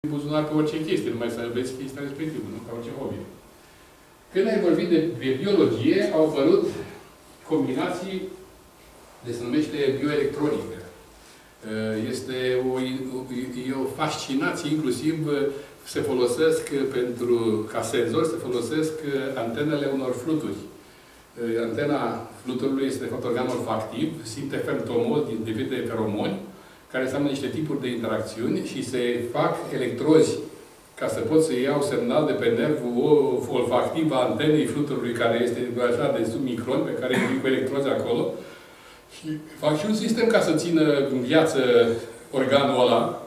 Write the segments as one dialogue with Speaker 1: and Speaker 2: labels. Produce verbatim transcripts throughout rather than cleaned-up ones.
Speaker 1: buzunar pe orice chestie, numai să vezi chestia respectivă, nu? Ca orice hobby. Când ai vorbit de, de biologie, au apărut combinații de se numește bioelectronică. Este o, e o fascinație, inclusiv se folosesc pentru, ca senzor, se folosesc antenele unor fluturi. Antena fluturului este, de fapt, organ olfactiv, simte femtomol din diferite feromoni, care înseamnă niște tipuri de interacțiuni și se fac electrozi ca să pot să iau semnal de pe nervul olfactiv a antenei fluturului, care este așa de submicron, pe care e cu electrozi acolo. Și fac și un sistem ca să țină în viață organul ăla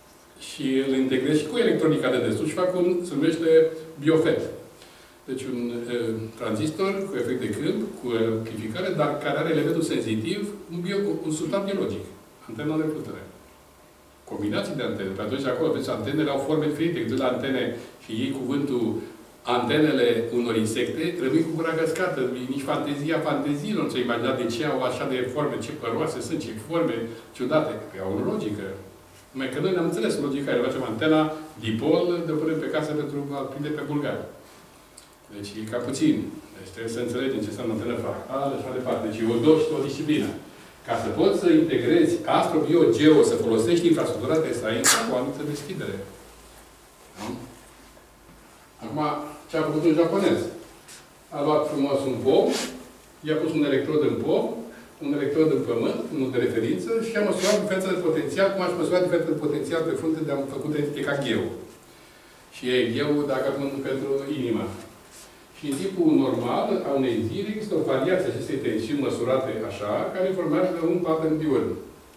Speaker 1: și îl integrez și cu electronica de desubt și fac un, se numește biofet. Deci un e, tranzistor cu efect de câmp, cu amplificare, dar care are elementul senzitiv, un, bio, un substrat biologic. Antena de flutură. Combinații de antene. Pe atunci acolo, vedeți, antenele au forme diferite. Când la antene și iei cuvântul antenele unor insecte, rămâi cu gura găscată. Nici fantezia fanteziilor nu ți-ai imaginat de ce au așa de forme, ce păroase sunt, ce forme ciudate. Păi au o logică. Numai că noi ne-am înțeles logica aia. Facem antena dipol, de până pe casă pentru a prinde pe bulgar. Deci e ca puțin. Deci trebuie să înțelegem ce înseamnă antenă fractală și așa departe. Deci e o doși o disciplină. Ca să poți să integrezi astro-bio-geo, să folosești infrastructura, trebuie să ai o anumită deschidere. Da? Acum, ce a făcut un japonez? A luat frumos un pom, i-a pus un electrod în pom, un electrod în pământ, unul de referință, și a măsurat diferența de potențial, cum aș măsura diferența de potențial pe frunte de am făcut de ca gheu. Și e gheu, dacă pun pentru inima. Și în timpul normal, a unei zile, există o variație acestei tensiuni măsurate așa, care informează un pattern diurn.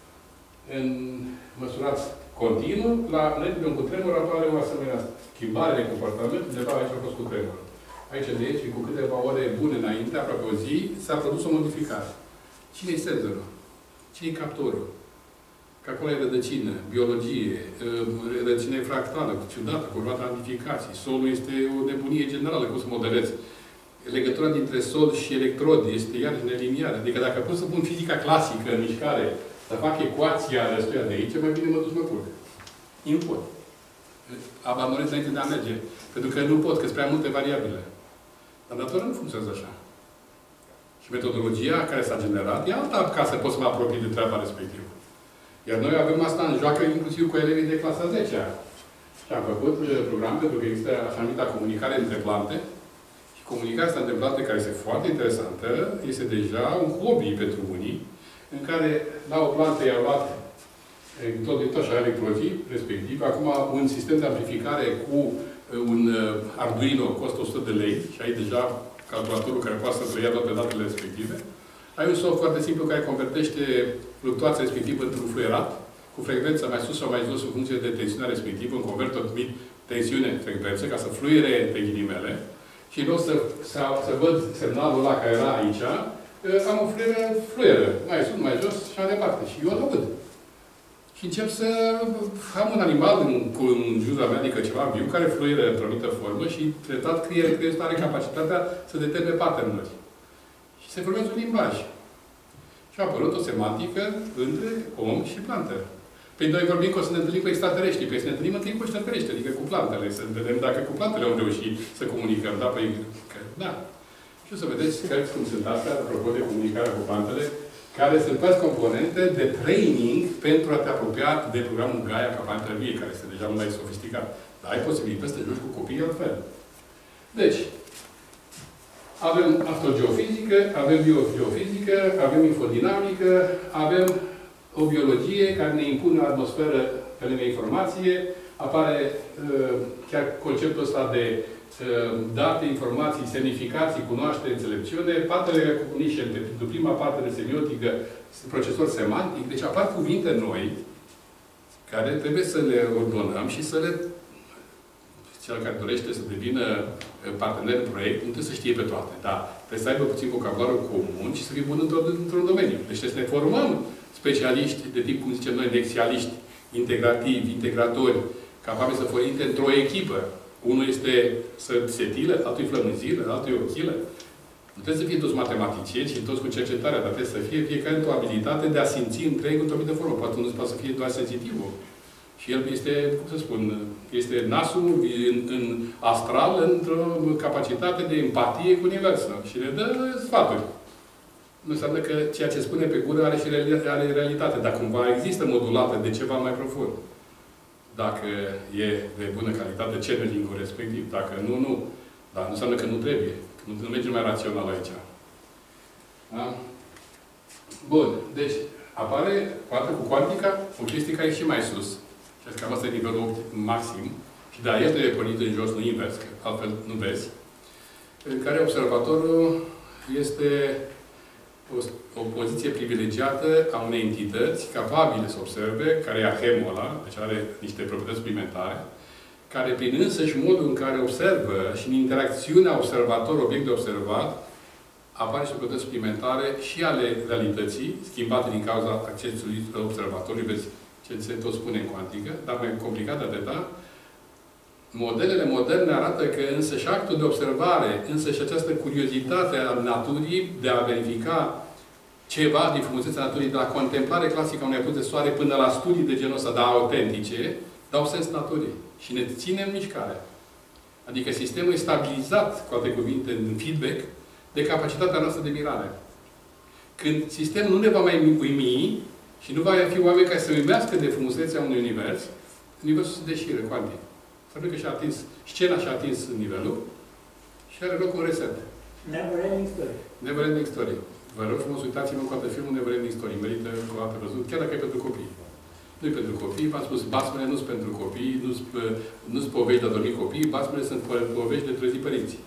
Speaker 1: În măsurat continuu, la înainte de un cutremur apare o asemenea schimbare de comportament, undeva aici a fost cutremur. Aici de aici, cu câteva ore bune înainte, aproape o zi, s-a produs o modificare. Cine-i senzorul? Cine-i captorul? Că acolo e rădăcină, biologie, rădăcină fractală, ciudată, curvată amplificații. Solul este o nebunie generală, cum să modelezi. Legătura dintre sol și electrod este iarăși neliniară. Adică dacă pot să pun fizica clasică în mișcare, să fac ecuația răstuia de aici, mai bine mă duc să mă culc. Nu pot. Abandonez înainte de a merge. Pentru că nu pot, că sunt prea multe variabile. Dar natura nu funcționează așa. Și metodologia care s-a generat e alta ca să pot să mă apropii de treaba respectivă. Iar noi avem asta în joacă inclusiv cu elevii de clasa zecea. Și am făcut program pentru că există așa numită comunicare între plante. Și comunicarea asta între plante, care este foarte interesantă, este deja un hobby pentru unii, în care la o plantă i-a luat tot, tot așa electrozii, respectiv. Acum un sistem de amplificare cu un Arduino costă o sută de lei și ai deja calculatorul care poate să preia toate datele respective. Ai un soft foarte simplu care convertește fluctuația respectivă într-un fluierat, cu frecvența mai sus sau mai jos în funcție de tensiunea respectivă, în convertor numit tensiune-frecvență, ca să fluiere pe ghilimele. Și în loc să, să, să văd semnalul ăla care era aici, am o fluieră, fluieră, mai sus, mai jos și mai departe. Și eu o văd. Și încep să am un animal cu un juză mea, adică ceva viu, care fluieră într-o anumită formă și treptat creierul are capacitatea să determine pattern-uri. Și se formează un limbaj. Și a apărut o semantică între om și plantă. Păi noi vorbim că o să ne întâlnim cu extraterestri. Păi să ne întâlnim întâi cu extraterestri, adică cu plantele. Să vedem dacă cu plantele am reușit să comunicăm. Da, păi, că, da. Și o să vedeți cărți cum sunt astea, apropo de comunicarea cu plantele, care sunt toate componente de training pentru a te apropia de programul Gaia ca plantă vie, care este deja mult mai sofisticat. Dar ai posibilitatea să te joci cu copiii altfel. Deci, avem astrogeofizică, avem biogeofizică, avem infodinamică, avem o biologie care ne impune o atmosferă pe lângă informație, apare uh, chiar conceptul ăsta de uh, date, informații, semnificații, cunoaștere, înțelepciune, patele cognition, pentru prima parte de semiotică, procesor semantic, deci apar cuvinte noi care trebuie să le ordonăm și să le cel care dorește să devină partener în proiect, nu trebuie să știe pe toate, dar trebuie să aibă puțin vocabularul comun și să fie bun într-un într domeniu. Deci trebuie să ne formăm specialiști de tip, cum zicem noi, nexialiști, integrativi, integratori, capabili să fie într-o echipă. Unul este setilă, altul e flămânzilă, altul e ochilă. Nu trebuie să fie toți matematicieni și toți cu cercetarea, dar trebuie să fie fiecare într-o abilitate de a simți întreg într-o anumită formă. Poate unul poate să fie doar senzitivul. Și el este, cum să spun, este nasul în, în astral, într-o capacitate de empatie cu Universul. Și ne dă sfaturi. Nu înseamnă că ceea ce spune pe gură are și are realitate. Dacă cumva există modulată de ceva mai profund. Dacă e de bună calitate, channeling-ul respectiv. Dacă nu, nu. Dar nu înseamnă că nu trebuie. Că nu mergem mai rațional aici. Da? Bun. Deci, apare, poate cu cuantica, funcțistica e și mai sus. Și cam asta e nivelul maxim. Și de aia trebuie pornit în jos, nu invers, că altfel nu vezi. În care observatorul este o, o poziție privilegiată a unei entități capabile să observe, care e ahemul ăla, deci are niște proprietăți suplimentare, care prin însăși modul în care observă și în interacțiunea observator-obiect de observat, apare și proprietăți suplimentare și ale realității, schimbate din cauza accesului observatorului, vezi ce se tot spune în cuantică, dar mai complicat de atâta. Modelele moderne arată că însăși actul de observare, însăși această curiozitate a naturii de a verifica ceva din frumusețea naturii, de la contemplare clasică a unei apus de soare până la studii de genul ăsta, dar autentice, dau sens naturii și ne ține în mișcare. Adică sistemul e stabilizat, cu alte cuvinte, în feedback, de capacitatea noastră de mirare. Când sistemul nu ne va mai uimi și nu va fi oameni care să uimească de frumusețea unui univers, universul se deșiră cuantic. Pentru că și-a atins, scena și-a atins nivelul și are loc un reset.
Speaker 2: Never ending story.
Speaker 1: Never ending story. Vă rog frumos, uitați-vă cu toată filmul Never ending story. Merită încă o dată văzut, chiar dacă e pentru copii. Nu e pentru copii, v-am spus, basmele nu sunt pentru copii, nu sunt nu povești de a dormi copii, basmele sunt povești de trezi părinții.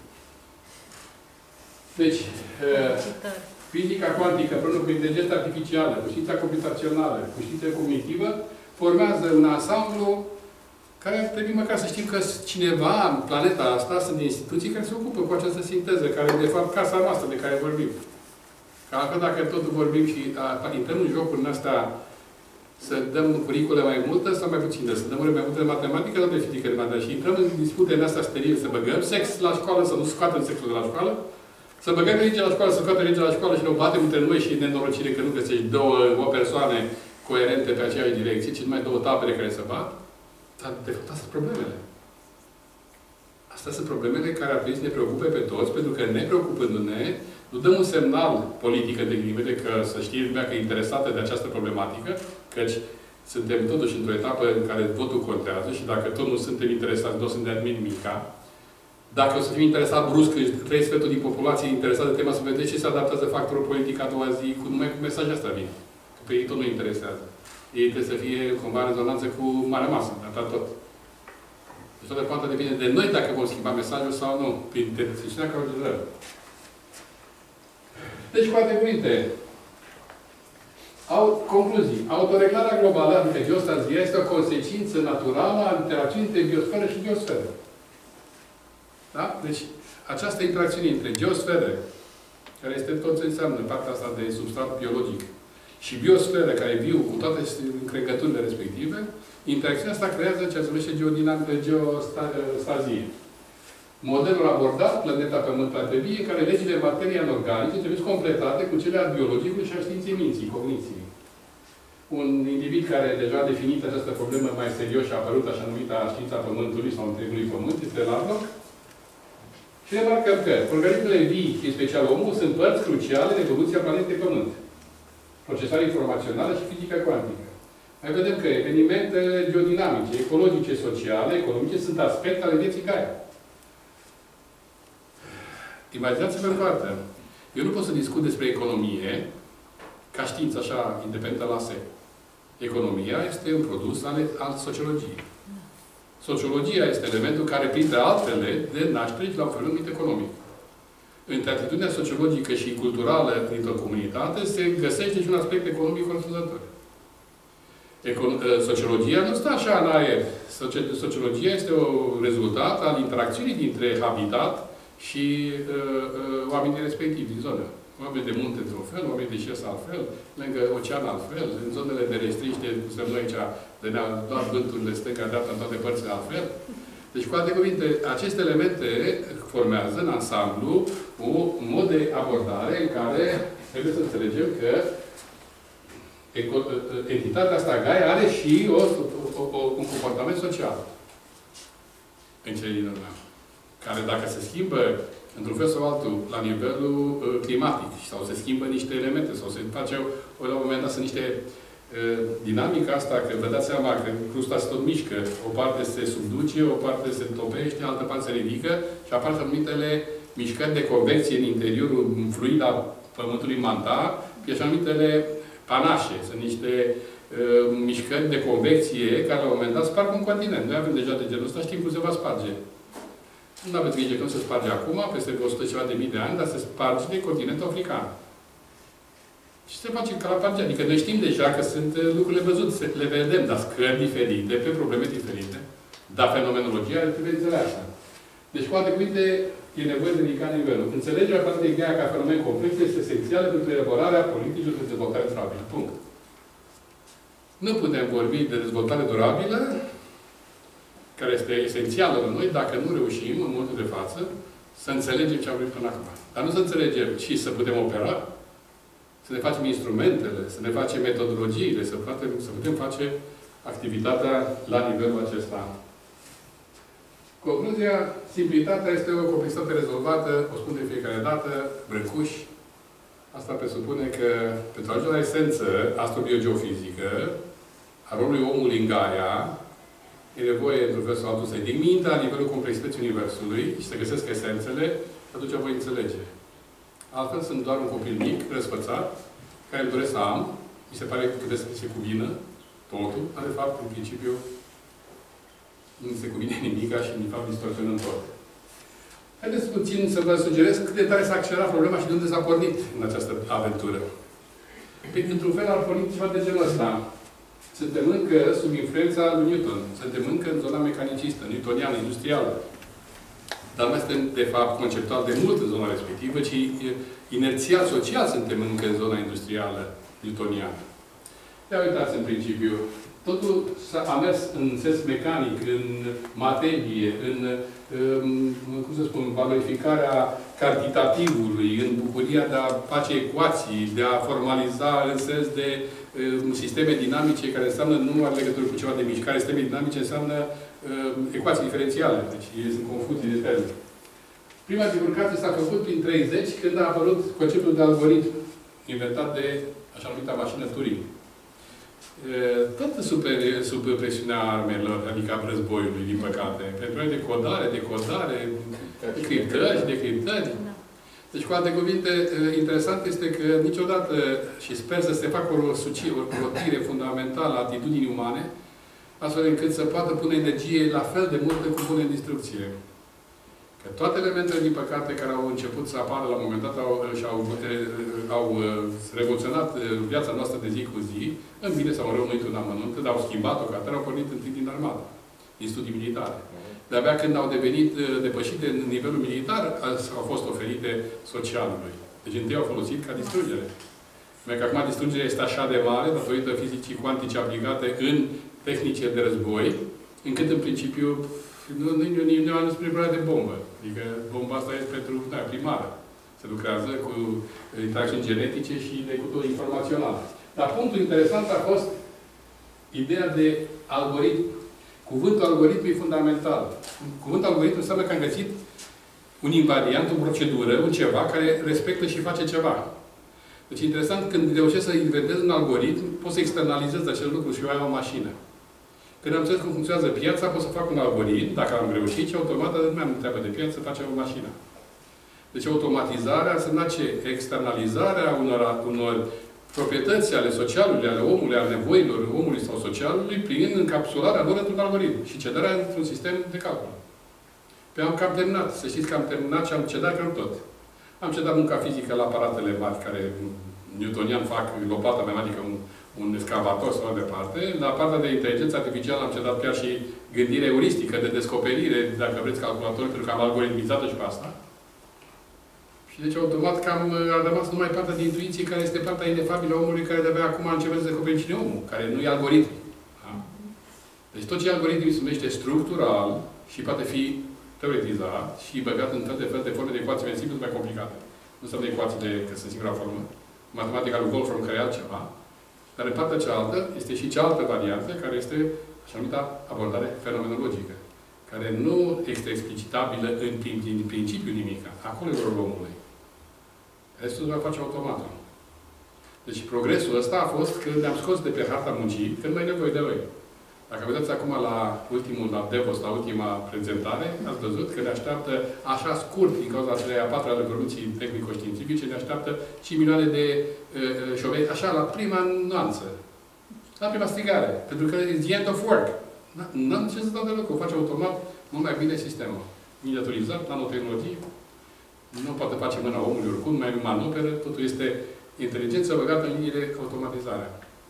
Speaker 1: Deci, uh, fizica cuantică, împreună cu inteligența artificială, cu știința computațională, cu știința cognitivă, formează un ansamblu care ar trebui măcar să știm că cineva în planeta asta sunt instituții care se ocupă cu această sinteză, care e de fapt casa noastră de care vorbim. Că altfel, dacă tot vorbim și a, intrăm în jocurile astea să dăm curicule mai multă sau mai puțină, să dăm ore mai multe de matematică sau de fizică de matematică și intrăm în dispute în astea sterile, să băgăm sex la școală, să nu scoatem sexul de la școală, să băgăm religia la școală, să scoatem religia la școală și ne batem între noi și nenorocire că nu găsești două o persoane coerente pe aceeași direcție, ci numai două tabere care se bat. Dar, de fapt, astea sunt problemele. Astea sunt problemele care ar trebui să ne preocupe pe toți, pentru că ne preocupându-ne, nu dăm un semnal politic de ghilimele că să știe lumea că e interesată de această problematică, căci suntem totuși într-o etapă în care votul contează și dacă tot nu suntem interesați, nu o să ne dea nimica. Dacă o să fim interesat brusc, trei sferturi din populație interesat de tema, să vedeți ce se adaptează factorul politic a doua zi, cu numai cu mesajul ăsta vine. Că pe ei tot nu interesează. Ei trebuie să fie cumva în rezonanță cu marea masă, atât tot. Deci toată poate depinde de noi dacă vom schimba mesajul sau nu, prin decisiunea care o dăm. Deci, cu alte cuvinte, au concluzii. Autoreglarea globală, adică geostazia, este o consecință naturală a interacțiunii între biosferă și geosferă. Da? Deci, această interacțiune între geosferă, care este tot ce înseamnă partea asta de substrat biologic, și biosferă, care e viu cu toate încregăturile respective, interacțiunea asta creează ceea ce se numește geostazie. Modelul abordat, planeta Pământ ar trebui, în care legile materiei anorganice trebuie completate cu cele a biologicului și a științei minții, cogniției. Un individ care deja a definit această problemă mai serios și a apărut așa numită știința Pământului sau întregului Pământ, este Larlock. Și remarcăm că organismele vii, și în special omul, sunt părți cruciale în evoluția planetei Pământ. Procesare informațională și fizică cuantică. Mai vedem că evenimentele geodinamice, ecologice, sociale, economice sunt aspecte ale vieții Gaia. Imaginați-vă în parte. Eu nu pot să discut despre economie ca știință așa independentă la se. Economia este un produs al, al sociologiei. Sociologia este elementul care, printre altele, de naștere la un fenomen economic. Între atitudinea sociologică și culturală dintr-o comunitate se găsește și un aspect economic corespunzător. Sociologia nu stă așa în aer. Sociologia este un rezultat al interacțiunii dintre habitat și uh, uh, oamenii respectivi din zonă. Oameni de munte într-un fel, oameni de șes altfel, lângă ocean altfel, în zonele de restriște, cum noi aici, de ne-a luat vânturile stânga-dreapta în toate părțile altfel. Deci, cu alte cuvinte, aceste elemente formează în ansamblu un mod de abordare în care trebuie să înțelegem că entitatea asta, Gaia, are și o, o, o, un comportament social. În cele din urmă. Care dacă se schimbă într-un fel sau altul, la nivelul uh, climatic, sau se schimbă niște elemente, sau se face, o, la un moment dat, sunt niște uh, dinamica asta, că vă dați seama că crusta se tot mișcă, o parte se subduce, o parte se topește, altă parte se ridică și apar anumitele mișcări de convecție în interiorul fluid al Pământului mantar, și așa numitele panașe. Sunt niște uh, mișcări de convecție care, la un moment dat, sparg un continent. Noi avem deja de genul ăsta, știm cum se va sparge. Nu aveți grijă că nu se sparge acum, peste o sută ceva de mii de ani, dar se sparge de continentul african. Și se face ca la Pangea. Adică noi știm deja că sunt lucrurile văzute, le vedem, dar scări diferite, pe probleme diferite. Dar fenomenologia are privințele astea. Deci, cu alte cuvinte, e nevoie de ridica nivelul. Înțelegerea planetei Gaia ca fenomen complex este esențială pentru elaborarea politicilor de dezvoltare durabilă. Punct. Nu putem vorbi de dezvoltare durabilă, care este esențială la noi, dacă nu reușim, în momentul de față, să înțelegem ce am vrut până acum. Dar nu să înțelegem, ci să putem opera, să ne facem instrumentele, să ne facem metodologiile, să putem, să putem face activitatea la nivelul acesta. Concluzia, simplitatea este o complexitate rezolvată, o spun de fiecare dată, brăcuși. Asta presupune că, pentru a ajunge la esență astrobiogeofizică, a rolului omului în Gaia, e nevoie, într-un fel sau altul, să ridic mintea la nivelul complexității Universului și să găsesc esențele, atunci voi înțelege. Altfel, sunt doar un copil mic, răsfățat, care îmi doresc să am, mi se pare că trebuie să se cuvină totul, dar, de fapt, în principiu, nu se cuvine nimica și, de fapt, distorsionăm tot. Haideți puțin să vă sugerez cât de tare s-a accelerat problema și de unde s-a pornit în această aventură. Păi, într-un fel, a pornit ceva de genul ăsta. Suntem încă sub influența lui Newton. Suntem încă în zona mecanicistă, newtoniană, industrială. Dar nu suntem, de fapt, conceptual de mult în zona respectivă, ci inerțial social suntem încă în zona industrială newtoniană. Ia uitați, în principiu, totul a mers în sens mecanic, în materie, în, cum să spun, valorificarea cantitativului, în bucuria de a face ecuații, de a formaliza în sens de sisteme dinamice, care înseamnă nu are legătură cu ceva de mișcare, sisteme dinamice înseamnă uh, ecuații diferențiale. Deci sunt confuzii de termeni. Prima divulgație s-a făcut prin treizeci, când a apărut conceptul de algoritm, inventat de așa numita mașină Turing. Uh, tot sub, sub presiunea armelor, adică a războiului, din păcate. Pentru de codare, decodare, decriptări, decriptări. Deci, cu alte cuvinte, interesant este că niciodată, și sper să se facă o rotire fundamentală a atitudinii umane, astfel încât să poată pune energie la fel de multă cum pune în distrucție. Că toate elementele, din păcate, care au început să apară la un moment dat, au, și-au au revoluționat viața noastră de zi cu zi, în bine sau în rău, nu intru în amănunte, dar au schimbat-o, că atât au pornit întâi din armată, din studii militare. De-abia când au devenit depășite în nivelul militar, au fost oferite socialului. Deci întâi au folosit ca distrugere. Numai că acum distrugerea este așa de mare, datorită fizicii cuantice aplicate în tehnice de război, încât în principiu nu, nu, nu, nu am spune problema de bombă. Adică bomba asta este pentru da, primară. Se lucrează cu interacțiuni genetice și de cu informațional. Dar punctul interesant a fost ideea de algoritm. Cuvântul algoritm e fundamental. Cuvântul algoritm înseamnă că am găsit un invariant, o procedură, un ceva care respectă și face ceva. Deci, interesant, când reușesc să inventez un algoritm, pot să externalizez acel lucru și eu am o mașină. Când am înțeles cum funcționează piața, pot să fac un algoritm, dacă am reușit, și automat nu mai am treabă de piață, face o mașină. Deci, automatizarea înseamnă ce? Externalizarea unor, unor proprietăți ale socialului, ale omului, ale nevoilor omului sau socialului, prin încapsularea lor într-un algoritm și cedarea într-un sistem de calcul. Pe am cam terminat. Să știți că am terminat și am cedat cam tot. Am cedat munca fizică la aparatele mari, care newtonian fac lopata mea, adică un, un excavator sau mai departe. La partea de inteligență artificială am cedat chiar și gândire euristică, de descoperire, dacă vreți, calculator, pentru că am algoritmizat-o și pe asta. Și deci, automat, cam a rămas numai partea de intuiție, care este partea inefabilă a omului, care de-abia acum începe să descoperi cine omul, care nu e algoritm. Da? Deci tot ce algoritmul se numește structural și poate fi teoretizat și băgat în fel de fel de forme de ecuații mai simple, mai complicate. Nu înseamnă ecuații de, că sunt singura formă. Matematica lui Wolfram, care e altceva. Dar în partea cealaltă este și cealaltă variantă, care este așa numită abordare fenomenologică, care nu este explicitabilă în principiu nimic. Acolo e rolul omului. Restul se va face automat. Deci progresul ăsta a fost când ne-am scos de pe harta muncii, când mai nevoie de noi. Dacă vedeți acum la ultimul, la Davos, la ultima prezentare, ați văzut că ne așteaptă, așa scurt, din cauza celei a patra revoluții tehnico-științifice, ne așteaptă și milioane de uh, șoveni, așa, la prima nuanță. La prima strigare. Pentru că e the end of work. Nu am ce să dau deloc, o face automat mult mai bine sistemul. Miniaturizat, nanotehnologie, nu poate face mâna omului oricum, mai manoperă, totul este inteligență băgată în linie de automatizare.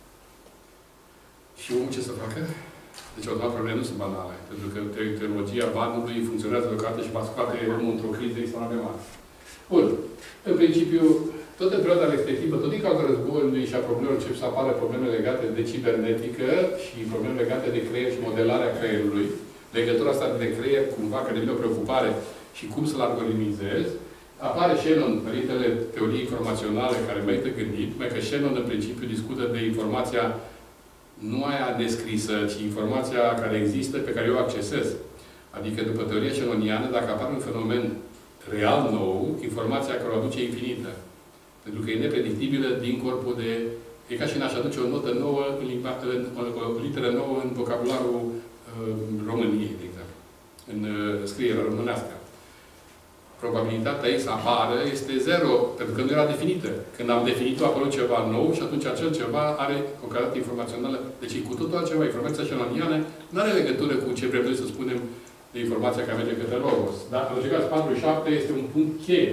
Speaker 1: Și omul ce să facă? Deci, automat, problemele nu sunt banale. Pentru că tehnologia banului funcționează deocamdată și va scoate omul într-o criză extraordinară. Bun. În principiu, tot în perioada respectivă, tot din cauza războiului și a problemelor, încep să apară probleme legate de cibernetică și probleme legate de creier și modelarea creierului. Legătura asta de creier, cumva, că devine o preocupare și cum să-l algoritmizez. Apare Shannon, părintele teoriei informaționale, care merită gândit, mai că Shannon, în principiu, discută de informația nu aia descrisă, ci informația care există, pe care eu o accesez. Adică, după teoria shannoniană, dacă apare un fenomen real nou, informația care o aduce infinită. Pentru că e nepredictibilă din corpul de... E ca și n-aș aduce o notă nouă, în limba, în, o, o literă nouă în vocabularul uh, României, de exemplu. În uh, scrierea românească. Probabilitatea ei să apară este zero, pentru că nu era definită. Când am definit-o, a apărut ceva nou și atunci acel ceva are o calitate informațională. Deci e cu totul altceva. Informația shannoniană nu are legătură cu ce vrem noi să spunem de informația care merge către Logos. Dar, în logica patruzeci și șapte este un punct cheie.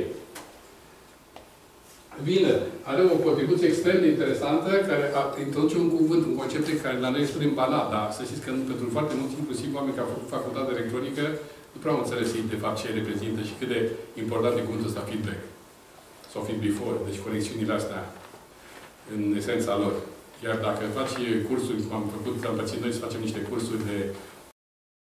Speaker 1: Bine, are o contribuție extrem de interesantă care introduce un cuvânt, un concept care la noi spunem banal, dar să știți că pentru foarte mulți, inclusiv oameni care au făcut facultate de electronică, nu prea am înțeles de fapt ce reprezintă și cât de important e cuvântul ăsta feedback. Sau feed before, deci conexiunile astea în esența lor. Iar dacă faci cursuri, cum am făcut, am pățit noi să facem niște cursuri de